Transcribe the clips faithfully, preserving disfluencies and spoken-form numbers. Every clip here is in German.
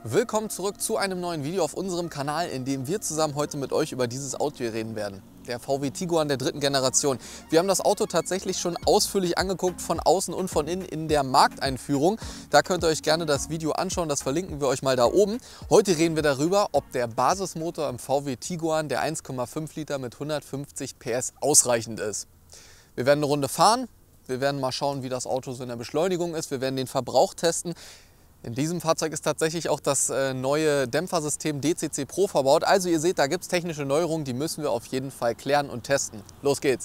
Willkommen zurück zu einem neuen Video auf unserem Kanal, in dem wir zusammen heute mit euch über dieses Auto hier reden werden. Der V W Tiguan der dritten Generation. Wir haben das Auto tatsächlich schon ausführlich angeguckt, von außen und von innen in der Markteinführung. Da könnt ihr euch gerne das Video anschauen, das verlinken wir euch mal da oben. Heute reden wir darüber, ob der Basismotor im V W Tiguan, der eins Komma fünf Liter mit hundertfünfzig P S, ausreichend ist. Wir werden eine Runde fahren, wir werden mal schauen, wie das Auto so in der Beschleunigung ist, wir werden den Verbrauch testen. In diesem Fahrzeug ist tatsächlich auch das äh, neue Dämpfersystem D C C Pro verbaut. Also ihr seht, da gibt es technische Neuerungen, die müssen wir auf jeden Fall klären und testen. Los geht's!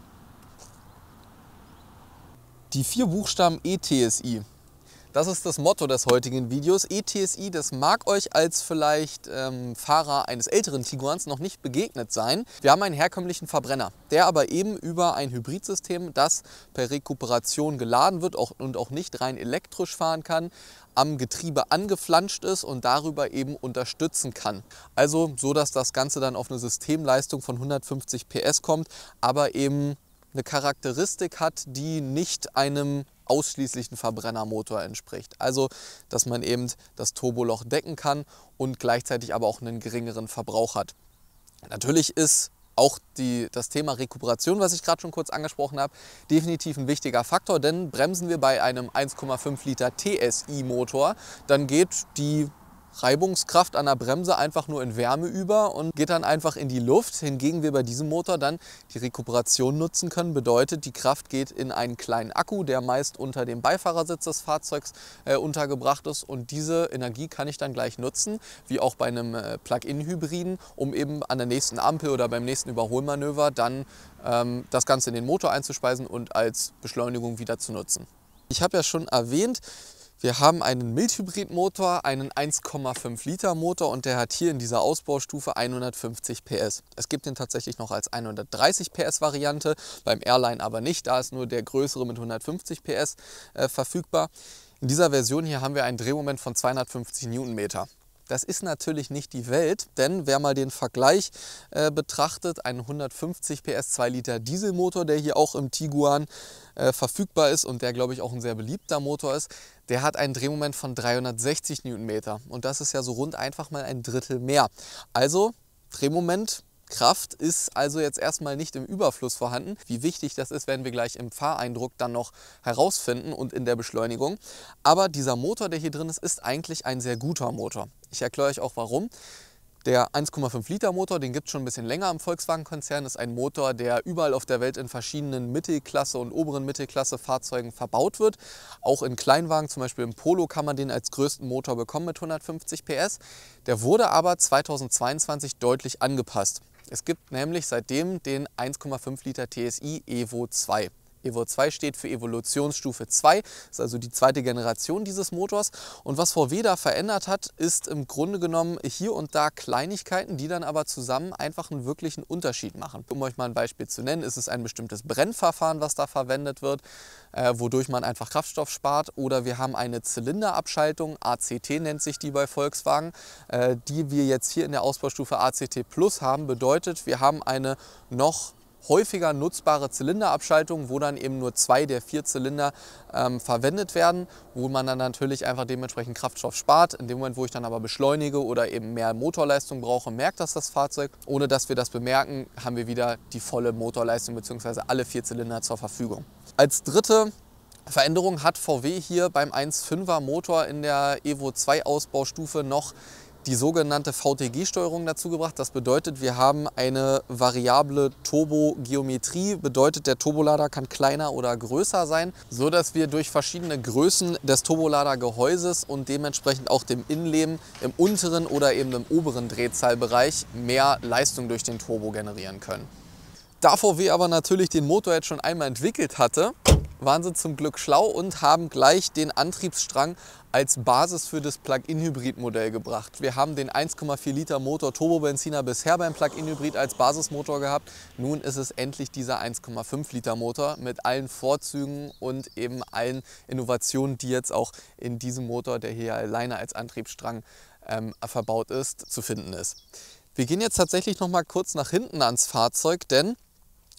Die vier Buchstaben E T S I. Das ist das Motto des heutigen Videos. E T S I, das mag euch als vielleicht ähm, Fahrer eines älteren Tiguans noch nicht begegnet sein. Wir haben einen herkömmlichen Verbrenner, der aber eben über ein Hybridsystem, das per Rekuperation geladen wird auch, und auch nicht rein elektrisch fahren kann, am Getriebe angeflanscht ist und darüber eben unterstützen kann. Also so, dass das Ganze dann auf eine Systemleistung von hundertfünfzig P S kommt, aber eben eine Charakteristik hat, die nicht einem ausschließlichen Verbrennermotor entspricht. Also, dass man eben das Turboloch decken kann und gleichzeitig aber auch einen geringeren Verbrauch hat. Natürlich ist auch die, das Thema Rekuperation, was ich gerade schon kurz angesprochen habe, definitiv ein wichtiger Faktor, denn bremsen wir bei einem eins Komma fünf Liter T S I-Motor, dann geht die Reibungskraft an der Bremse einfach nur in Wärme über und geht dann einfach in die Luft. Hingegen wir bei diesem Motor dann die Rekuperation nutzen können. Bedeutet, die Kraft geht in einen kleinen Akku, der meist unter dem Beifahrersitz des Fahrzeugs äh, untergebracht ist. Und diese Energie kann ich dann gleich nutzen, wie auch bei einem äh, Plug-in-Hybriden, um eben an der nächsten Ampel oder beim nächsten Überholmanöver dann ähm, das Ganze in den Motor einzuspeisen und als Beschleunigung wieder zu nutzen. Ich habe ja schon erwähnt, wir haben einen Mildhybridmotor, einen eins Komma fünf Liter Motor und der hat hier in dieser Ausbaustufe hundertfünfzig P S. Es gibt den tatsächlich noch als hundertdreißig P S Variante, beim Airline aber nicht, da ist nur der größere mit hundertfünfzig P S äh, verfügbar. In dieser Version hier haben wir einen Drehmoment von zweihundertfünfzig Newtonmeter. Das ist natürlich nicht die Welt, denn wer mal den Vergleich äh, betrachtet, ein hundertfünfzig P S zwei Liter Dieselmotor, der hier auch im Tiguan äh, verfügbar ist und der, glaube ich, auch ein sehr beliebter Motor ist, der hat einen Drehmoment von dreihundertsechzig Newtonmeter und das ist ja so rund einfach mal ein Drittel mehr. Also Drehmoment, Kraft ist also jetzt erstmal nicht im Überfluss vorhanden. Wie wichtig das ist, werden wir gleich im Fahreindruck dann noch herausfinden und in der Beschleunigung. Aber dieser Motor, der hier drin ist, ist eigentlich ein sehr guter Motor. Ich erkläre euch auch warum. Der eins Komma fünf Liter Motor, den gibt es schon ein bisschen länger im Volkswagen-Konzern, ist ein Motor, der überall auf der Welt in verschiedenen Mittelklasse- und oberen Mittelklasse-Fahrzeugen verbaut wird. Auch in Kleinwagen, zum Beispiel im Polo, kann man den als größten Motor bekommen mit hundertfünfzig P S. Der wurde aber zweitausendzweiundzwanzig deutlich angepasst. Es gibt nämlich seitdem den eins Komma fünf Liter T S I Evo zwei. Evo zwei steht für Evolutionsstufe zwei, ist also die zweite Generation dieses Motors. Und was V W da verändert hat, ist im Grunde genommen hier und da Kleinigkeiten, die dann aber zusammen einfach einen wirklichen Unterschied machen. Um euch mal ein Beispiel zu nennen, ist es ein bestimmtes Brennverfahren, was da verwendet wird, äh, wodurch man einfach Kraftstoff spart. Oder wir haben eine Zylinderabschaltung, A C T nennt sich die bei Volkswagen, äh, die wir jetzt hier in der Ausbaustufe A C T Plus haben. Bedeutet, wir haben eine noch häufiger nutzbare Zylinderabschaltung, wo dann eben nur zwei der vier Zylinder ähm, verwendet werden, wo man dann natürlich einfach dementsprechend Kraftstoff spart. In dem Moment, wo ich dann aber beschleunige oder eben mehr Motorleistung brauche, merkt das das Fahrzeug. Ohne dass wir das bemerken, haben wir wieder die volle Motorleistung bzw. alle vier Zylinder zur Verfügung. Als dritte Veränderung hat V W hier beim eins Komma fünfer Motor in der Evo zwei Ausbaustufe noch die sogenannte V T G-Steuerung dazu gebracht. Das bedeutet, wir haben eine variable Turbogeometrie, bedeutet, der Turbolader kann kleiner oder größer sein, so dass wir durch verschiedene Größen des Turboladergehäuses und dementsprechend auch dem Innenleben im unteren oder eben im oberen Drehzahlbereich mehr Leistung durch den Turbo generieren können. Da V W aber natürlich den Motor jetzt schon einmal entwickelt hatte, waren sie zum Glück schlau und haben gleich den Antriebsstrang als Basis für das Plug-in-Hybrid-Modell gebracht. Wir haben den eins Komma vier Liter Motor Turbobenziner bisher beim Plug-in-Hybrid als Basismotor gehabt. Nun ist es endlich dieser eins Komma fünf Liter Motor mit allen Vorzügen und eben allen Innovationen, die jetzt auch in diesem Motor, der hier alleine als Antriebsstrang ähm, verbaut ist, zu finden ist. Wir gehen jetzt tatsächlich noch mal kurz nach hinten ans Fahrzeug, denn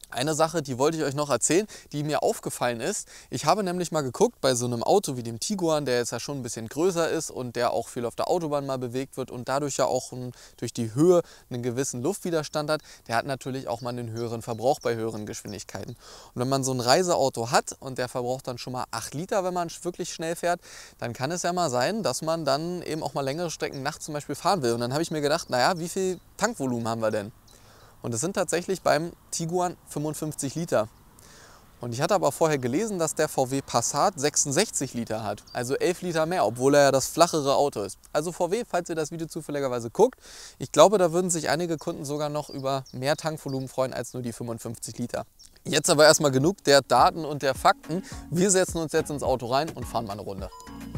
Eine Sache, die wollte ich euch noch erzählen, die mir aufgefallen ist. Ich habe nämlich mal geguckt, bei so einem Auto wie dem Tiguan, der jetzt ja schon ein bisschen größer ist und der auch viel auf der Autobahn mal bewegt wird und dadurch ja auch ein, durch die Höhe einen gewissen Luftwiderstand hat, der hat natürlich auch mal einen höheren Verbrauch bei höheren Geschwindigkeiten. Und wenn man so ein Reiseauto hat und der verbraucht dann schon mal acht Liter, wenn man wirklich schnell fährt, dann kann es ja mal sein, dass man dann eben auch mal längere Strecken nachts zum Beispiel fahren will. Und dann habe ich mir gedacht, naja, wie viel Tankvolumen haben wir denn? Und es sind tatsächlich beim Tiguan fünfundfünfzig Liter. Und ich hatte aber vorher gelesen, dass der V W Passat sechsundsechzig Liter hat. Also elf Liter mehr, obwohl er ja das flachere Auto ist. Also V W, falls ihr das Video zufälligerweise guckt, ich glaube, da würden sich einige Kunden sogar noch über mehr Tankvolumen freuen als nur die fünfundfünfzig Liter. Jetzt aber erstmal genug der Daten und der Fakten. Wir setzen uns jetzt ins Auto rein und fahren mal eine Runde.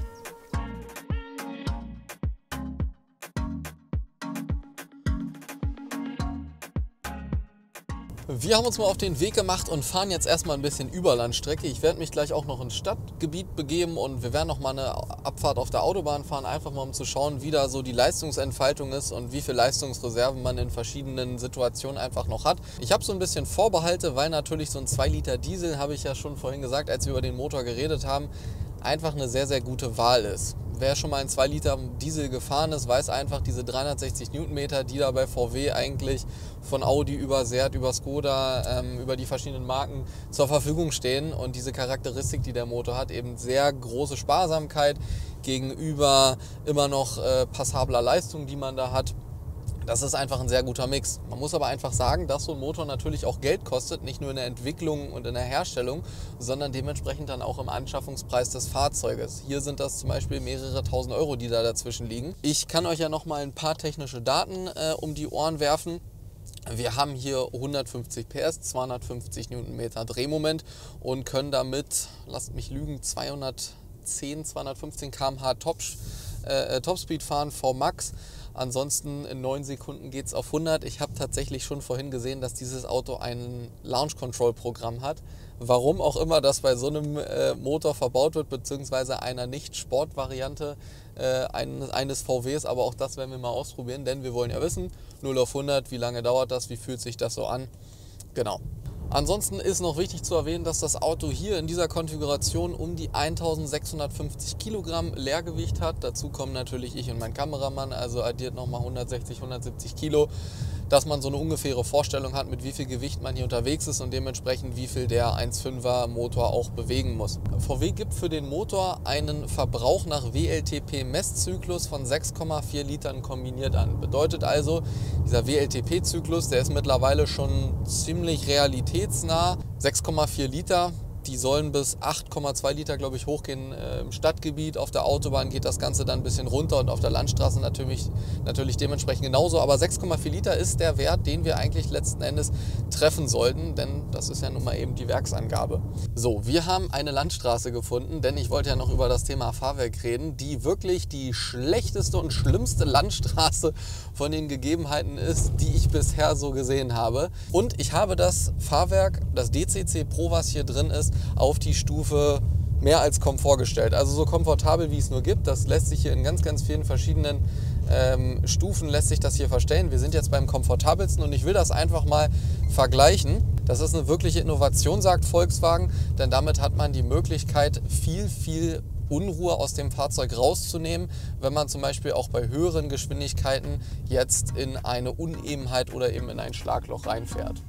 Wir haben uns mal auf den Weg gemacht und fahren jetzt erstmal ein bisschen Überlandstrecke. Ich werde mich gleich auch noch ins Stadtgebiet begeben und wir werden noch mal eine Abfahrt auf der Autobahn fahren, einfach mal um zu schauen, wie da so die Leistungsentfaltung ist und wie viel Leistungsreserven man in verschiedenen Situationen einfach noch hat. Ich habe so ein bisschen Vorbehalte, weil natürlich so ein zwei Liter Diesel, habe ich ja schon vorhin gesagt, als wir über den Motor geredet haben, einfach eine sehr, sehr gute Wahl ist. Wer schon mal einen zwei Liter Diesel gefahren ist, weiß einfach, diese dreihundertsechzig Newtonmeter, die da bei V W eigentlich von Audi über Seat, über Skoda, ähm, über die verschiedenen Marken zur Verfügung stehen und diese Charakteristik, die der Motor hat, eben sehr große Sparsamkeit gegenüber immer noch äh, passabler Leistung, die man da hat. Das ist einfach ein sehr guter Mix. Man muss aber einfach sagen, dass so ein Motor natürlich auch Geld kostet, nicht nur in der Entwicklung und in der Herstellung, sondern dementsprechend dann auch im Anschaffungspreis des Fahrzeuges. Hier sind das zum Beispiel mehrere tausend Euro, die da dazwischen liegen. Ich kann euch ja noch mal ein paar technische Daten äh, um die Ohren werfen. Wir haben hier hundertfünfzig P S, zweihundertfünfzig Newtonmeter Drehmoment und können damit, lasst mich lügen, zweihundertzehn, zweihundertfünfzehn Kilometer pro Stunde Top, äh, Topspeed fahren, V Max. Ansonsten in neun Sekunden geht es auf hundert. Ich habe tatsächlich schon vorhin gesehen, dass dieses Auto ein Launch Control Programm hat. Warum auch immer das bei so einem äh, Motor verbaut wird, beziehungsweise einer Nicht-Sport-Variante äh, eines, eines V Ws, aber auch das werden wir mal ausprobieren, denn wir wollen ja wissen, null auf hundert, wie lange dauert das, wie fühlt sich das so an. Genau. Ansonsten ist noch wichtig zu erwähnen, dass das Auto hier in dieser Konfiguration um die eintausendsechshundertfünfzig Kilogramm Leergewicht hat. Dazu kommen natürlich ich und mein Kameramann, also addiert nochmal hundertsechzig, hundertsiebzig Kilo, dass man so eine ungefähre Vorstellung hat, mit wie viel Gewicht man hier unterwegs ist und dementsprechend wie viel der eins Komma fünfer Motor auch bewegen muss. V W gibt für den Motor einen Verbrauch nach W L T P-Messzyklus von sechs Komma vier Litern kombiniert an. Bedeutet also, dieser W L T P-Zyklus, der ist mittlerweile schon ziemlich realitätsnah. sechs Komma vier Liter. Die sollen bis acht Komma zwei Liter, glaube ich, hochgehen äh, im Stadtgebiet. Auf der Autobahn geht das Ganze dann ein bisschen runter und auf der Landstraße natürlich, natürlich dementsprechend genauso. Aber sechs Komma vier Liter ist der Wert, den wir eigentlich letzten Endes treffen sollten, denn das ist ja nun mal eben die Werksangabe. So, wir haben eine Landstraße gefunden, denn ich wollte ja noch über das Thema Fahrwerk reden, die wirklich die schlechteste und schlimmste Landstraße von den Gegebenheiten ist, die ich bisher so gesehen habe. Und ich habe das Fahrwerk, das D C C Pro, was hier drin ist, auf die Stufe mehr als Komfort gestellt. Also so komfortabel, wie es nur gibt. Das lässt sich hier in ganz, ganz vielen verschiedenen ähm, Stufen lässt sich das hier verstellen. Wir sind jetzt beim komfortabelsten und ich will das einfach mal vergleichen. Das ist eine wirkliche Innovation, sagt Volkswagen, denn damit hat man die Möglichkeit, viel, viel Unruhe aus dem Fahrzeug rauszunehmen, wenn man zum Beispiel auch bei höheren Geschwindigkeiten jetzt in eine Unebenheit oder eben in ein Schlagloch reinfährt.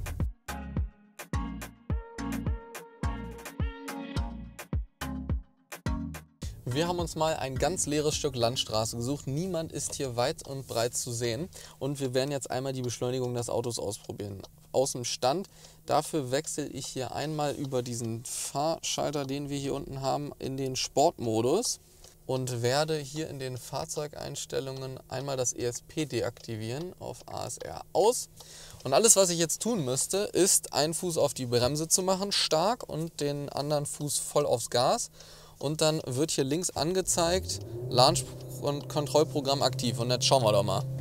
Wir haben uns mal ein ganz leeres Stück Landstraße gesucht. Niemand ist hier weit und breit zu sehen. Und wir werden jetzt einmal die Beschleunigung des Autos ausprobieren. Aus dem Stand. Dafür wechsle ich hier einmal über diesen Fahrschalter, den wir hier unten haben, in den Sportmodus. Und werde hier in den Fahrzeugeinstellungen einmal das E S P deaktivieren, auf A S R aus. Und alles, was ich jetzt tun müsste, ist einen Fuß auf die Bremse zu machen, stark, und den anderen Fuß voll aufs Gas. Und dann wird hier links angezeigt, Launch- und Kontrollprogramm aktiv. Und jetzt schauen wir doch mal.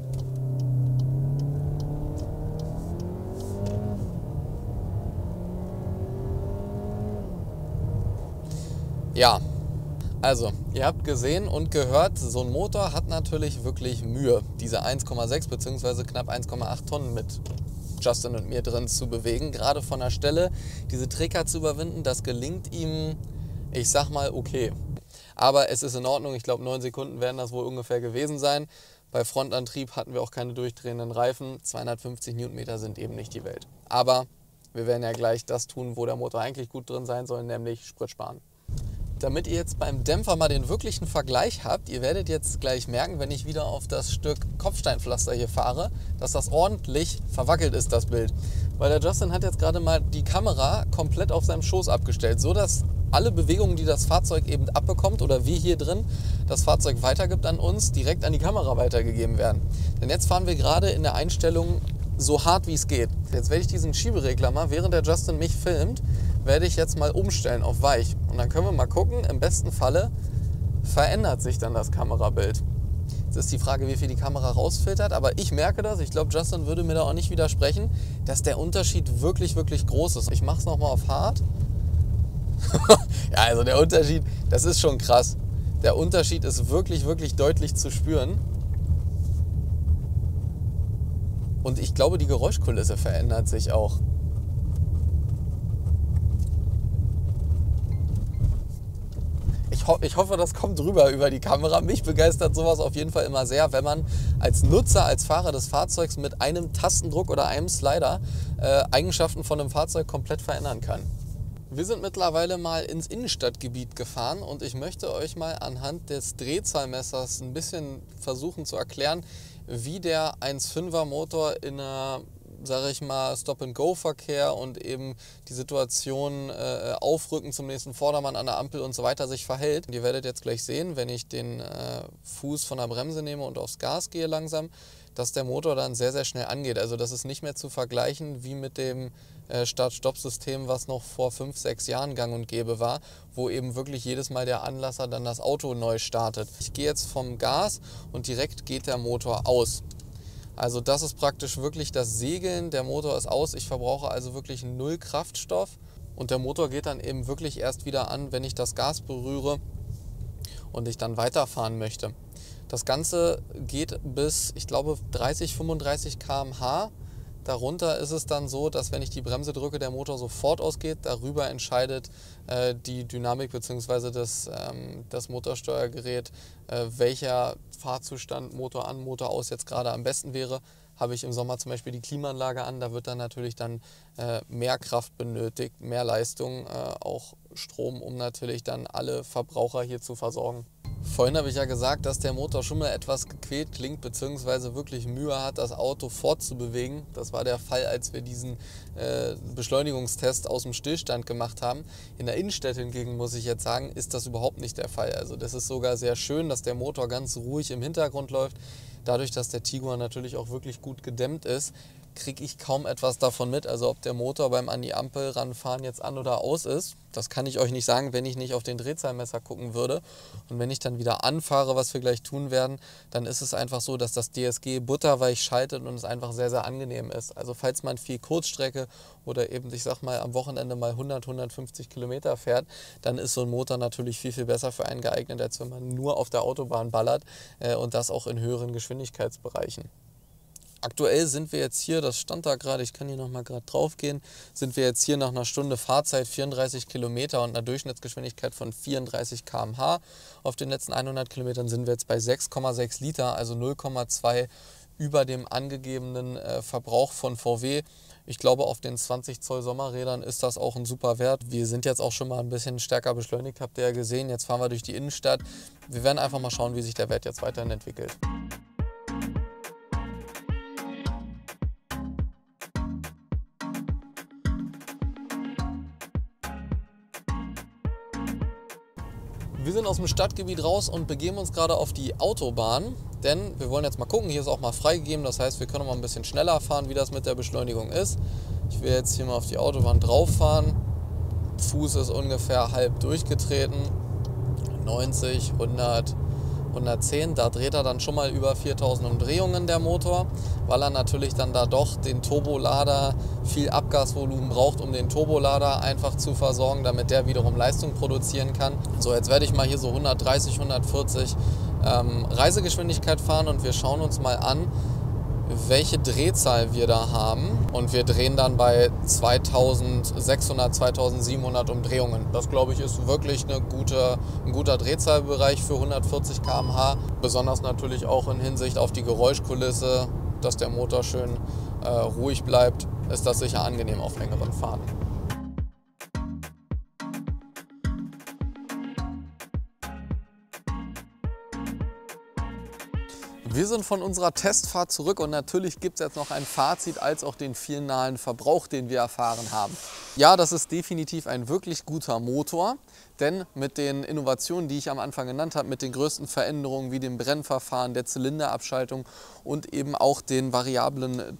Ja, also ihr habt gesehen und gehört, so ein Motor hat natürlich wirklich Mühe, diese eins Komma sechs bzw. knapp eins Komma acht Tonnen mit Justin und mir drin zu bewegen. Gerade von der Stelle diese Träger zu überwinden, das gelingt ihm, ich sag mal, okay. Aber es ist in Ordnung, ich glaube neun Sekunden werden das wohl ungefähr gewesen sein. Bei Frontantrieb hatten wir auch keine durchdrehenden Reifen. zweihundertfünfzig Newtonmeter sind eben nicht die Welt. Aber wir werden ja gleich das tun, wo der Motor eigentlich gut drin sein soll, nämlich Sprit sparen. Damit ihr jetzt beim Dämpfer mal den wirklichen Vergleich habt, ihr werdet jetzt gleich merken, wenn ich wieder auf das Stück Kopfsteinpflaster hier fahre, dass das ordentlich verwackelt ist, das Bild. Weil der Justin hat jetzt gerade mal die Kamera komplett auf seinem Schoß abgestellt, so dass alle Bewegungen, die das Fahrzeug eben abbekommt oder wie hier drin das Fahrzeug weitergibt an uns, direkt an die Kamera weitergegeben werden. Denn jetzt fahren wir gerade in der Einstellung so hart wie es geht. Jetzt werde ich diesen Schieberegler mal, während der Justin mich filmt, werde ich jetzt mal umstellen auf weich. Und dann können wir mal gucken, im besten Falle verändert sich dann das Kamerabild. Jetzt ist die Frage, wie viel die Kamera rausfiltert, aber ich merke das, ich glaube, Justin würde mir da auch nicht widersprechen, dass der Unterschied wirklich, wirklich groß ist. Ich mache es nochmal auf hart. Ja, also der Unterschied, das ist schon krass. Der Unterschied ist wirklich, wirklich deutlich zu spüren. Und ich glaube, die Geräuschkulisse verändert sich auch. Ich, ho ich hoffe, das kommt rüber über die Kamera. Mich begeistert sowas auf jeden Fall immer sehr, wenn man als Nutzer, als Fahrer des Fahrzeugs mit einem Tastendruck oder einem Slider äh, Eigenschaften von einem Fahrzeug komplett verändern kann. Wir sind mittlerweile mal ins Innenstadtgebiet gefahren und ich möchte euch mal anhand des Drehzahlmessers ein bisschen versuchen zu erklären, wie der eins Komma fünfer Motor in einer, sage ich mal, Stop-and-Go-Verkehr und eben die Situation äh, aufrücken zum nächsten Vordermann an der Ampel und so weiter sich verhält. Und ihr werdet jetzt gleich sehen, wenn ich den äh, Fuß von der Bremse nehme und aufs Gas gehe langsam, dass der Motor dann sehr, sehr schnell angeht. Also das ist nicht mehr zu vergleichen wie mit dem äh, Start-Stopp-System, was noch vor fünf, sechs Jahren gang und gäbe war, wo eben wirklich jedes Mal der Anlasser dann das Auto neu startet. Ich gehe jetzt vom Gas und direkt geht der Motor aus. Also das ist praktisch wirklich das Segeln, der Motor ist aus, ich verbrauche also wirklich null Kraftstoff und der Motor geht dann eben wirklich erst wieder an, wenn ich das Gas berühre und ich dann weiterfahren möchte. Das Ganze geht bis, ich glaube, dreißig, fünfunddreißig Kilometer pro Stunde. Darunter ist es dann so, dass wenn ich die Bremse drücke, der Motor sofort ausgeht. Darüber entscheidet äh, die Dynamik bzw. das, ähm, das Motorsteuergerät, äh, welcher Fahrzustand, Motor an, Motor aus jetzt gerade am besten wäre. Habe ich im Sommer zum Beispiel die Klimaanlage an, da wird dann natürlich dann äh, mehr Kraft benötigt, mehr Leistung, äh, auch Strom, um natürlich dann alle Verbraucher hier zu versorgen. Vorhin habe ich ja gesagt, dass der Motor schon mal etwas gequält klingt, beziehungsweise wirklich Mühe hat, das Auto fortzubewegen. Das war der Fall, als wir diesen äh, Beschleunigungstest aus dem Stillstand gemacht haben. In der Innenstadt hingegen, muss ich jetzt sagen, ist das überhaupt nicht der Fall. Also das ist sogar sehr schön, dass der Motor ganz ruhig im Hintergrund läuft. Dadurch, dass der Tiguan natürlich auch wirklich gut gedämmt ist, kriege ich kaum etwas davon mit. Also ob der Motor beim an die Ampel ranfahren jetzt an oder aus ist, das kann ich euch nicht sagen, wenn ich nicht auf den Drehzahlmesser gucken würde. Und wenn ich dann wieder anfahre, was wir gleich tun werden, dann ist es einfach so, dass das D S G butterweich schaltet und es einfach sehr, sehr angenehm ist. Also falls man viel Kurzstrecke oder eben, ich sag mal, am Wochenende mal hundert, hundertfünfzig Kilometer fährt, dann ist so ein Motor natürlich viel, viel besser für einen geeignet, als wenn man nur auf der Autobahn ballert äh, und das auch in höheren Geschwindigkeitsbereichen. Aktuell sind wir jetzt hier, das stand da gerade, ich kann hier nochmal gerade drauf gehen, sind wir jetzt hier nach einer Stunde Fahrzeit vierunddreißig Kilometer und einer Durchschnittsgeschwindigkeit von vierunddreißig Kilometer pro Stunde. Auf den letzten hundert Kilometern sind wir jetzt bei sechs Komma sechs Liter, also null Komma zwei über dem angegebenen äh, Verbrauch von V W. Ich glaube, auf den zwanzig Zoll Sommerrädern ist das auch ein super Wert. Wir sind jetzt auch schon mal ein bisschen stärker beschleunigt, habt ihr ja gesehen. Jetzt fahren wir durch die Innenstadt. Wir werden einfach mal schauen, wie sich der Wert jetzt weiterhin entwickelt. Wir sind aus dem Stadtgebiet raus und begeben uns gerade auf die Autobahn, denn wir wollen jetzt mal gucken, hier ist auch mal freigegeben, das heißt, wir können mal ein bisschen schneller fahren, wie das mit der Beschleunigung ist. Ich will jetzt hier mal auf die Autobahn drauf fahren, Fuß ist ungefähr halb durchgetreten, neunzig, hundert, hundertzehn, da dreht er dann schon mal über viertausend Umdrehungen der Motor, weil er natürlich dann da doch den Turbolader, viel Abgasvolumen braucht, um den Turbolader einfach zu versorgen, damit der wiederum Leistung produzieren kann. So, jetzt werde ich mal hier so hundertdreißig, hundertvierzig ähm, Reisegeschwindigkeit fahren und wir schauen uns mal an, welche Drehzahl wir da haben. Und wir drehen dann bei zweitausendsechshundert, zweitausendsiebenhundert Umdrehungen. Das, glaube ich, ist wirklich eine gute, ein guter Drehzahlbereich für hundertvierzig Kilometer pro Stunde. Besonders natürlich auch in Hinsicht auf die Geräuschkulisse, dass der Motor schön äh, ruhig bleibt, ist das sicher angenehm auf längeren Fahrten. Wir sind von unserer Testfahrt zurück und natürlich gibt es jetzt noch ein Fazit als auch den finalen Verbrauch, den wir erfahren haben. Ja, das ist definitiv ein wirklich guter Motor, denn mit den Innovationen, die ich am Anfang genannt habe, mit den größten Veränderungen wie dem Brennverfahren, der Zylinderabschaltung und eben auch den variablen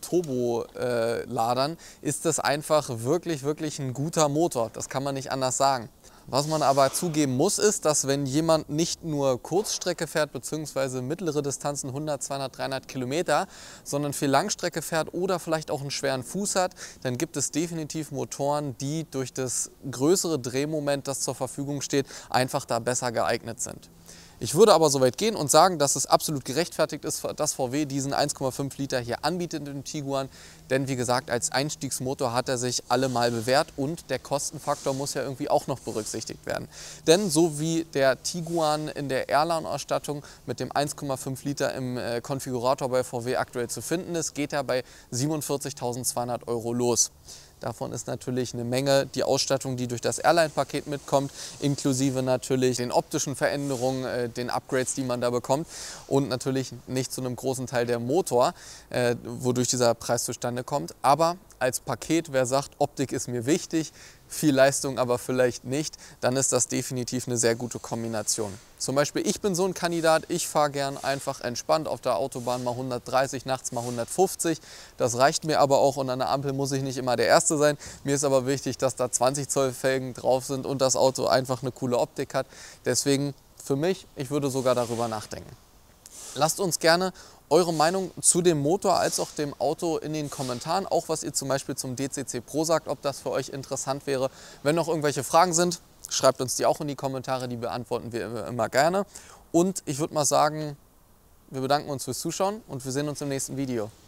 Turboladern, ist das einfach wirklich, wirklich ein guter Motor. Das kann man nicht anders sagen. Was man aber zugeben muss, ist, dass wenn jemand nicht nur Kurzstrecke fährt bzw. mittlere Distanzen hundert, zweihundert, dreihundert Kilometer, sondern viel Langstrecke fährt oder vielleicht auch einen schweren Fuß hat, dann gibt es definitiv Motoren, die durch das größere Drehmoment, das zur Verfügung steht, einfach da besser geeignet sind. Ich würde aber so weit gehen und sagen, dass es absolut gerechtfertigt ist, dass V W diesen eins Komma fünf Liter hier anbietet im Tiguan. Denn wie gesagt, als Einstiegsmotor hat er sich allemal bewährt und der Kostenfaktor muss ja irgendwie auch noch berücksichtigt werden. Denn so wie der Tiguan in der Airline-Ausstattung mit dem eins Komma fünf Liter im äh, Konfigurator bei V W aktuell zu finden ist, geht er bei siebenundvierzigtausendzweihundert Euro los. Davon ist natürlich eine Menge die Ausstattung, die durch das Airline-Paket mitkommt, inklusive natürlich den optischen Veränderungen, äh, den Upgrades, die man da bekommt und natürlich nicht zu einem großen Teil der Motor, äh, wodurch dieser Preis zustande kommt. Aber als Paket, wer sagt, Optik ist mir wichtig, viel Leistung aber vielleicht nicht, dann ist das definitiv eine sehr gute Kombination. Zum Beispiel, ich bin so ein Kandidat, ich fahre gern einfach entspannt auf der Autobahn mal hundertdreißig, nachts mal hundertfünfzig. Das reicht mir aber auch und an der Ampel muss ich nicht immer der Erste sein. Mir ist aber wichtig, dass da zwanzig Zoll Felgen drauf sind und das Auto einfach eine coole Optik hat. Deswegen für mich, ich würde sogar darüber nachdenken. Lasst uns gerne eure Meinung zu dem Motor als auch dem Auto in den Kommentaren, auch was ihr zum Beispiel zum D C C Pro sagt, ob das für euch interessant wäre. Wenn noch irgendwelche Fragen sind, schreibt uns die auch in die Kommentare, die beantworten wir immer gerne. Und ich würde mal sagen, wir bedanken uns fürs Zuschauen und wir sehen uns im nächsten Video.